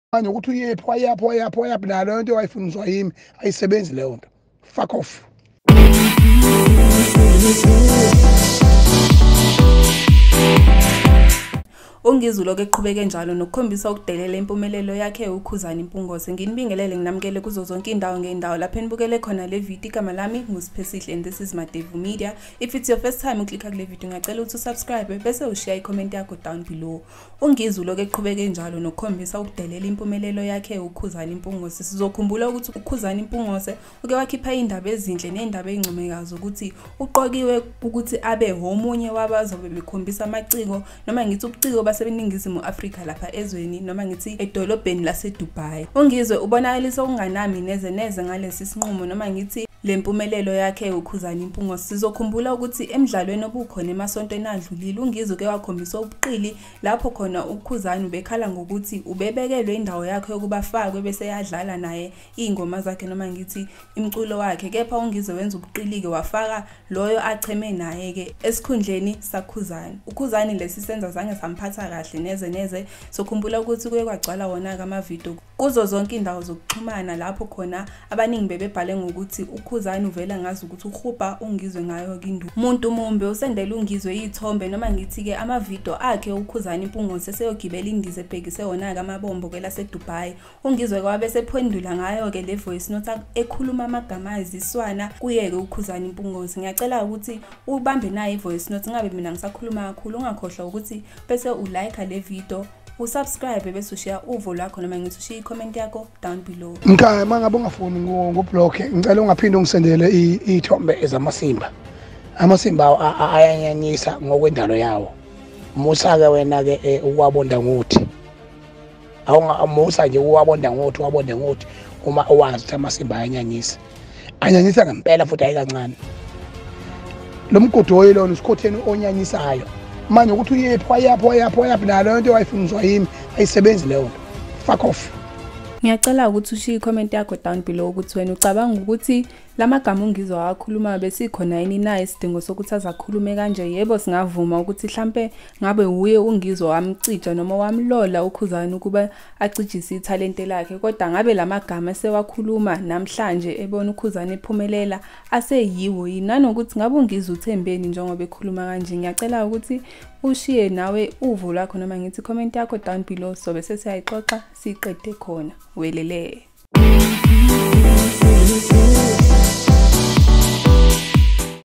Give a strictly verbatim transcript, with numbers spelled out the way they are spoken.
manje ukuthi uyephi wayaphi wayaphi wayaphi nalo into wayifuniswa yimi ayisebenzi leyo nto. Fuck off. Ungizwe lokho eqhubeke njalo nokukhombisa ukudelela impumelelo yakhe uKhuzani Mpungose. Nginibingelele nginamkele kuzo zonke indawo ngeendawo lapha enibukele khona le video. Igama lami nguSiphesihle and this is Madevu Media. If it's your first time uklikha kule video ngicela ukuthi subscribe bese ushare icomment yakho down below. Ungizwe lokho eqhubeke njalo nokukhombisa ukudelela impumelelo yakhe uKhuzani Mpungose. Sizokhumbula ukuthi uKhuzani Mpungose uke wakhipha indaba ezinhle neindaba ezincomekayo ukuthi uqokiwe ukuthi abe omunye wabazobe bekhombisa amaciko noma ngithi ubuciko baseningizimu Afrika lapha ezweni noma ngithi edolobheni lase Dubai. Ungizwe ubonakalisa ukunganami neze neze ngalesi sinqumo noma ngithi lempumelelo yakhe uKhuzani Mpungose. Sizokhumbula ukuthi emidlalweni obukhona emasontweni adlulile Ungizwe ke wakhombisa ubuqili lapho khona uKhuzani ubekhala ngokuthi ubebekelwe indawo yakhe yokuba fakwe bese yadlala naye ingoma zakhe noma ngithi imculo wakhe. Kepha Ungizwe wenza ubuqili-ke wafaka loyo acheme naye ke esikhundleni saKhuzani. uKhuzani lesi senza zange samphatha kahle neze neze. Sokhumbula ukuthi kuye kwagcwala wona ama video kuzo zonke indawo zokuxhumana lapho khona abaningi bebebhale ngokuthi uKhuzani uvela ngazi ukuthi ukhupha Ungizwe ngayo kindu. Umuntu mumbe usendela Ungizwe izithombe noma ngithi ke ama video akhe uKhuzani Mpungose seyogibela indize ebhekise wona ke amabombo ke lase Dubai. Ungizwe kwabe sephendula ngayo ke le voice note ekhuluma amagama ayiziswana kuye ke uKhuzani Mpungose. Ngiyacela ukuthi ubambe nayo ivoice note ngabe mina ngisakhuluma kakhulu ungakhohlwa ukuthi bese ulike le video usubscribe bese ushare uvo lwakho noma ngithi ushare icomment yakho down below. Mkhaya mangabe ungafuni ngoblock ngicela ungaphinde ungisendele izithombe ezamasimba. Amasimba ayanyanyisa ngokwendalo yawo. Musa ke wena ke uwabonda ngothi. Awunga musa nje uwabonda ngothi wabonda ngothi uma uwazi ukuthi amasimba ayanyanyisa. Anyanyisa ngempela futhi ayikancane. Lo mgodoyi lona usikhotheni onyanyisayo. Manje ukuthi uyephi wayaphi wayaphi wayaphi nalo into wayifuniswa yimi ayisebenzi leyo nto. Fuck off. Ngiyacela ukuthi ushiye icomment yakho down below ukuthi wena ucabanga ukuthi lamagama Ungizwe wakhuluma bese khona yini na isidingo sokuthi azakhulume kanje. Yebo singavuma ukuthi mhlambe ngabe uye Ungizwe wamcija noma wamlola uKhuzani ukuba acijise italent lakhe, kodwa ngabe lamagama sewakhuluma namhlanje ebona uKhuzani ephumelela aseyiwo yini nanokuthi ngabe Ungizwe uthembeni njengoba ekhuluma kanje. Ngiyacela ukuthi ushiye nawe uvo lwakho noma ngithi comment yakho down below so bese siyayixoxa siqede khona welele.